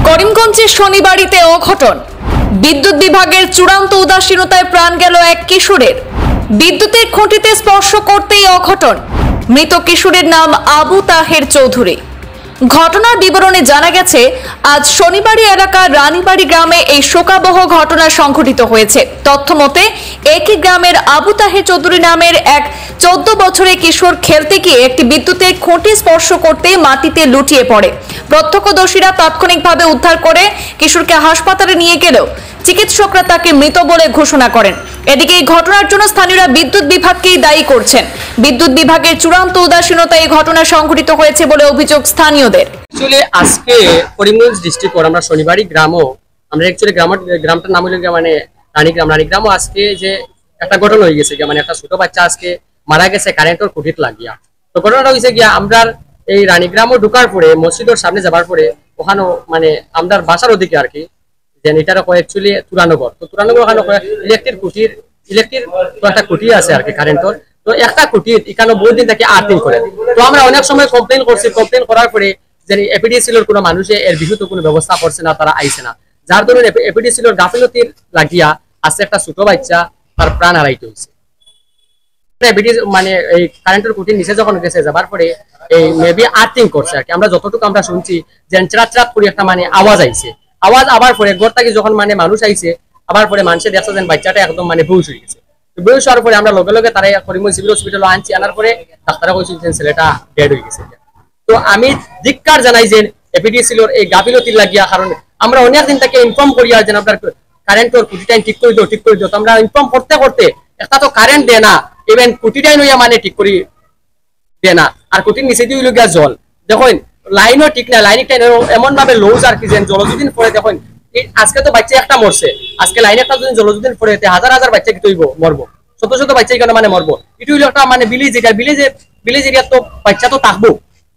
করিমগঞ্জের শনিবাড়িতে অঘটন, বিদ্যুৎ বিভাগের চূড়ান্ত উদাসীনতায় প্রাণ গেল এক কিশোরের। বিদ্যুতের খুঁটিতে স্পর্শ করতেই অঘটন। মৃত কিশোরের নাম আবু তাহের চৌধুরী। ঘটনার বিবরণে জানা গেছে, আজ শনিবাড়ি এলাকার রানীবাড়ি গ্রামে এই শোকাবহ ঘটনা সংঘটিত হয়েছে। তথ্য মতে, একই গ্রামের আবু তাহের চৌধুরী নামের এক 14 বছরের কিশোর খেলতে গিয়ে একটি বিদ্যুতের খুঁটি স্পর্শ করতে মাটিতে লুটিয়ে পড়ে। প্রত্যক্ষদর্শীরা তাৎক্ষণিকভাবে উদ্ধার করে কিশোরকে হাসপাতালে নিয়ে গেলেও চিকিৎসকরা তাকে মৃত বলে ঘোষণা করেন। এদিকে এই ঘটনার জন্য স্থানীয়রা বিদ্যুৎ বিভাগকেই দায়ী করছেন। বিদ্যুৎ বিভাগের চূড়ান্ত উদাসীনতায় এই ঘটনা সংঘটিত হয়েছে বলে অভিযোগ স্থানীয়দের। অ্যাকচুয়ালি আজকে করিমগঞ্জ ডিস্ট্রিক্ট আমরা শনিবাড়ি গ্রামও আমরা অ্যাকচুয়ালি গ্রামটার নাম হলো মানে রানীগ্রামও আজকে যে একটা ঘটনা হয়ে গেছে, মানে একটা ছোট বাচ্চা আজকে মারা গেছে কারেন্টের খুঁটিতে লাগিয়া। তো ঘটনাটা হয়েছে গিয়া আমরা এই রানীগ্রামও ঢুকার পরে মসজিদের সামনে যাবার পরে ওখানে মানে আমরা বাসার ওদিকে আর কি যে এটার অ্যাকচুয়ালি তুরানগর, তো তুরানগর ওখানে ইলেকট্রিক একটা খুঁটি আছে আর কি কারেন্টের। তো একটা খুঁটি এখানে বহু দিন থেকে আর্থিং করে। তো আমরা অনেক সময় কমপ্লেন করছি, কমপ্লেন করার পরে যে এপিডিসিএল কোনো মানুষে এর বিশুদ্ধ কোনো ব্যবস্থা করছে না, তারা আইছে না, যার ধরুন এপিডিসিএল গাফিলতির লাগিয়া আজকে একটা ছোট বাচ্চা তার প্রাণ হারাইতে হয়েছে। মানে এই কারেন্টের খুঁটির নিচে যখন গেছে যাবার পরে এই মেবি আর্থিং করছে আর কি। আমরা যতটুকু আমরা শুনছি যে চিরাত করে একটা মানে আওয়াজ আইছে, আওয়াজ আবার পরে ঘর থেকে যখন মানে মানুষ আইছে আবার পরে মানুষের দেখছে যে বাচ্চাটা একদম মানে বেহুশ হয়ে গেছে। বেহুশ হওয়ার পরে আমরা লগে লগে তারা করিমগঞ্জ সিভিল হসপিটালে আনছি, আনার পরে ডাক্তাররা কইছেন যে ছেলেটা ডেড হয়ে গেছে। তো আমি ধিক্কার জানাই যে এপিডিসিএল এই গাফিলতির লাগিয়া, কারণ আমরা অনেক দিন থেকে ইনফর্ম করিয়া যে আপনার কারেন্টের খুঁটিটা ঠিক করে দিও। আমরা ইনফর্ম করতে করতে একটা তো কারেন্ট দেয় না, ইভেন খুঁটিটাই নইয়া মানে ঠিক করি দেয় না, আর খুঁটির নিচে দিয়ে হইল গিয়া জল। দেখুন লাইনও ঠিক না, লাইনটা এমন ভাবে লুজ আর কি যে জল যদিন পরে দেখুন আজকে তো বাচ্চা একটা মরছে, আজকে লাইন একটা যদি জল যদিন পরে হাজার হাজার বাচ্চা কি তৈব মরবো, শত শত বাচ্চা কেন মানে মরবো। এটি হইল একটা মানে ভিলেজ এরিয়া, তো বাচ্চা তো থাকবো।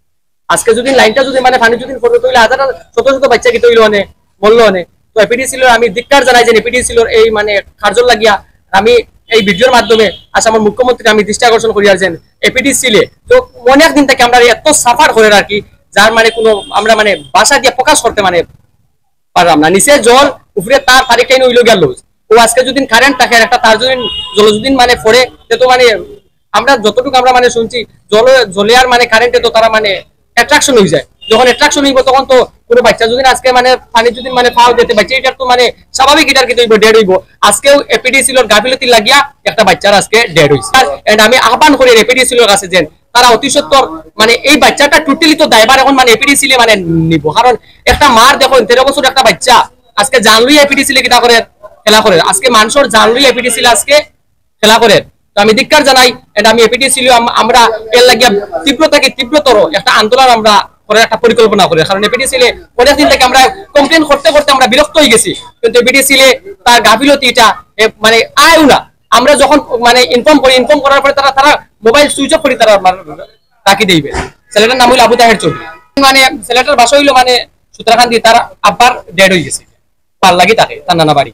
আজকে যদি লাইনটা যদি মানে পানি যদি পড়বে তাহলে হাজার শত শত বাচ্চা কি তৈল অনেক মরলো অনেক। তো এপিডিসিএল আমি ধিক্কার জানাই যে এপিডিসিএল এই মানে কার্যর লাগিয়া আমি এই ভিডিওর মাধ্যমে আজ আমার মুখ্যমন্ত্রী আমি দৃষ্টি আকর্ষণ করি আছেন এপিডিসিএল তো অনেক দিন থেকে আমরা এত সাফার করে আর কি, যার মানে কোনো আমরা মানে বাসা দিয়ে প্রকাশ করতে মানে পারলাম না। নিচে জল উপরে তার তারিখটাই নইল গেল। ও আজকে যদি কারেন্ট থাকে একটা তার যদি জল যদি মানে পড়ে তো মানে আমরা যতটুকু আমরা মানে শুনছি জলে আর মানে কারেন্টে তো তারা মানে অ্যাট্রাকশন হয়ে যায়। যখন অ্যাট্রাকশন হইব তখন তো কোনো বাচ্চা যদি আজকে মানে পানি যদি মানে ফাও দিতে বাচ্চা এটার তো মানে স্বাভাবিক এটার কি হইব ডেড হইব। আজকেও এপিডিসিএল গাফিলতি লাগিয়া একটা বাচ্চার আজকে ডেড হইছে। এন্ড আমি আহ্বান করি এপিডিসিএল কাছে যে তারা অতি সত্বর মানে এই বাচ্চাটা টোটালি তো দায়ভার এখন মানে এপিডিসিএল মানে নিব, কারণ একটা মার দেখো 13 বছর একটা বাচ্চা আজকে জানলুই এপিডিসিএল কিটা করে খেলা করে, আজকে মানুষের জানলুই এপিডিসিএল আজকে খেলা করে। তো আমি ধিক্কার জানাই, এটা আমি এপিডিসিএল আমরা এর লাগিয়া তীব্রতর একটা আন্দোলন আমরা করার একটা পরিকল্পনা করি, কারণ এপিডিসিএল অনেকদিন থেকে আমরা কমপ্লেন করতে করতে আমরা বিরক্ত হয়ে গেছি, কিন্তু এপিডিসিএল তার গাফিলতিটা মানে আয়ও না। আমরা যখন মানে ইনফর্ম করার পরে তারা মোবাইল সুইচ অফ করে তারা রাখি দিবে। ছেলেটার নাম হইল আবু তাহের চৌধুরী, মানে ছেলেটার বাসা হইলো মানে সূত্রাকান্দি, তার আব্বার ডেড হয়ে গেছে, পাল লাগি থাকে তার নানা বাড়ি।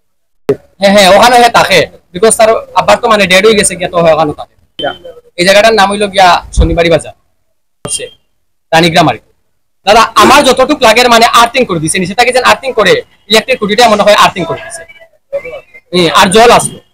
হ্যাঁ ওখানে থাকে, বিকজ তার আব্বার তো মানে ডেড হয়ে গেছে গিয়া, তো ওখানে থাকে। এই জায়গাটার নাম হইলো গিয়া শনিবাড়ি বাজার রানীগ্রাম আর কি। দাদা আমার যতটুকু লাগের মানে আর্থিং করে দিছে, নিচে থেকে যেন আর্থিং করে ইলেকট্রিক খুঁটিটা মনে হয় আর্থিং করে দিছে, আর জল আসলো।